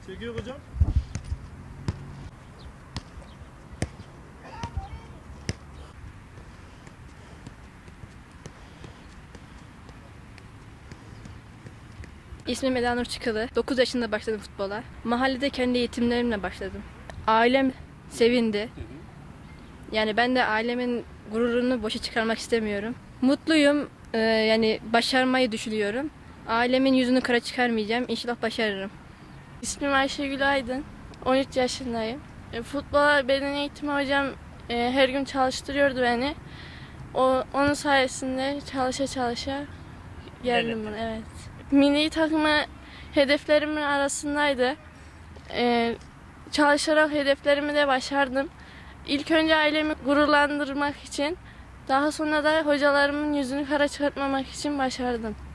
Çekiyor hocam. İsmim Eda Nur Çıkalı. 9 yaşında başladım futbola. Mahallede kendi eğitimlerimle başladım. Ailem sevindi. Yani ben de ailemin gururunu boşa çıkarmak istemiyorum. Mutluyum. Yani başarmayı düşünüyorum. Ailemin yüzünü kara çıkarmayacağım. İnşallah başarırım. İsmim Ayşegül Aydın. 13 yaşındayım. Futbola beden eğitimi hocam her gün çalıştırıyordu beni. Onun sayesinde çalışa geldim buna. Evet. Milli takımı hedeflerimin arasındaydı. Çalışarak hedeflerimi de başardım. İlk önce ailemi gururlandırmak için, daha sonra da hocalarımın yüzünü kara çıkartmamak için başardım.